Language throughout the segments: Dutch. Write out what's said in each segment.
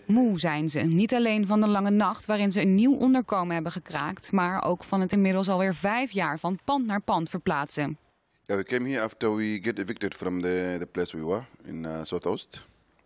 Moe zijn ze, niet alleen van de lange nacht waarin ze een nieuw onderkomen hebben gekraakt, maar ook van het inmiddels alweer 5 jaar van pand naar pand verplaatsen. We came here after we get evicted from the place we were in Southoost.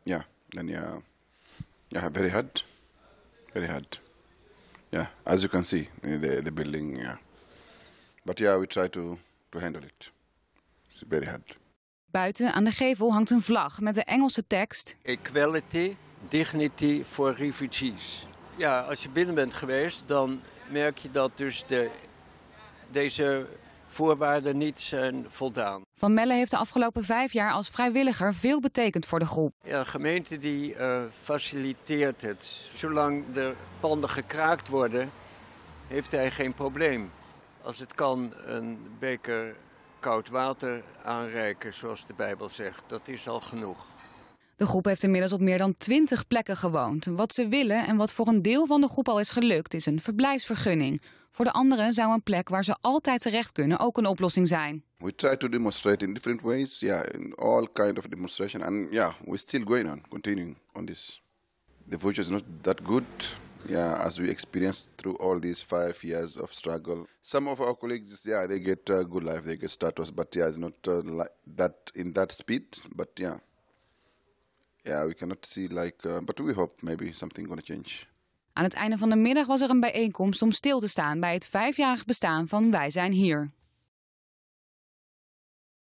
Very hard. Very hard. Yeah, as you can see, the building, yeah. But yeah, we try to handle it. It's very hard. Buiten aan de gevel hangt een vlag met de Engelse tekst: Equality, dignity for refugees. Ja, als je binnen bent geweest, dan merk je dat dus deze voorwaarden niet zijn voldaan. Van Melle heeft de afgelopen 5 jaar als vrijwilliger veel betekend voor de groep. Ja, de gemeente die faciliteert het. Zolang de panden gekraakt worden, heeft hij geen probleem. Als het kan een beker koud water aanreiken, zoals de Bijbel zegt, dat is al genoeg. De groep heeft inmiddels op meer dan 20 plekken gewoond. Wat ze willen en wat voor een deel van de groep al is gelukt, is een verblijfsvergunning. Voor de anderen zou een plek waar ze altijd terecht kunnen ook een oplossing zijn. We try to demonstrate in different ways, in all kind of demonstration, and we're still going on, continuing on this. The future is not that good, as we experienced through all these 5 years of struggle. Some of our colleagues, they get a good life, they get status, but it's not like that in that speed. But we cannot see but we hope maybe something gonna change. Aan het einde van de middag was er een bijeenkomst om stil te staan bij het 5-jarig bestaan van Wij zijn hier.